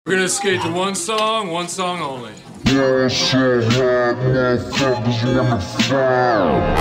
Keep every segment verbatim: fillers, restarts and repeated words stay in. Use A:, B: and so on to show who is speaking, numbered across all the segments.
A: We're gonna skate to one song, one song only.
B: Yeah, so hard, motherfuckers wanna fall.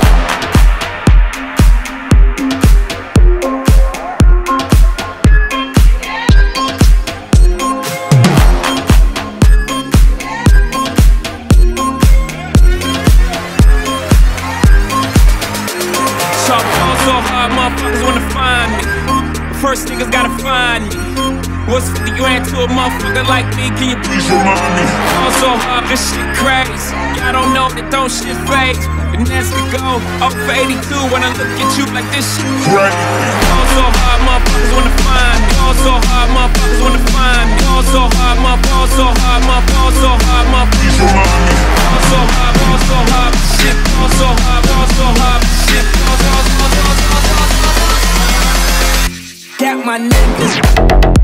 C: So hard, motherfuckers wanna find me. First niggas gotta find me. What's fifty grand to a motherfucker like me? Can you please remind me? Fall so hard, this shit crazy. Y'all don't know that don't shit phase. And that's to go up for eighty-two when I look at you like this shit crazy. Fall so hard, motherfuckers wanna find me. Fall so hard, motherfuckers wanna find me. Fall so hard, my fall so hard, my fall so hard, my please remind me. Fall so hard, fall so hard, shit. Fall so hard, fall so hard, shit. Fall so hard, fall so hard, fall so hard. Got my niggas.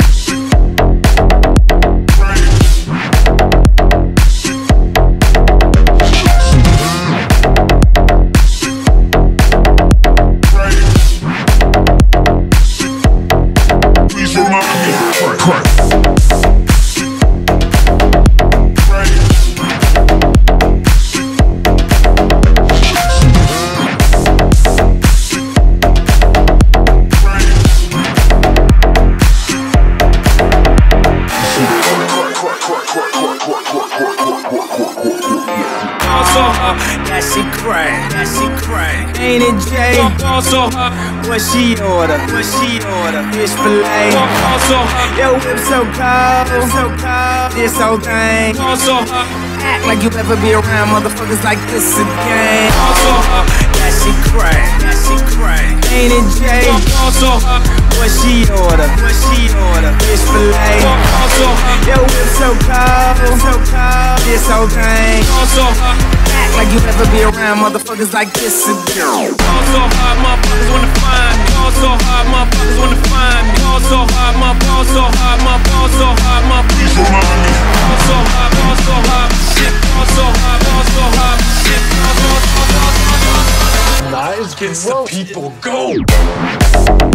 C: That shit crack, that shit crack. Ain't it Jay? Also, what she order? What she order? Fish fillet. Also, yo, whip so cold, so cold. This whole thing. Also, act like you ever be around motherfuckers like this again. Also, that shit crack, that shit crack. Ain't it Jay? Also, what she order? What she order? Fish fillet. Also, yo, whip so cold, so cold. This whole thing. Also, act like you ever be around motherfuckers like this again. Fall so hard, motherfuckers wanna find me. Fall so hard, motherfuckers wanna find me. Fall so hard, my fall so hard, my fall so hard, my please remind me. Fall so hard, fall so hard, shit. Fall so hard, fall so hard, shit. Fall so hard, fall so hard, fall so hard.
A: Lies against the people, go!